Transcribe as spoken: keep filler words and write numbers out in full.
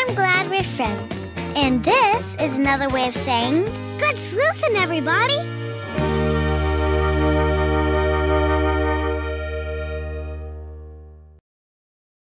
I'm glad we're friends. And this is another way of saying good sleuthing, everybody!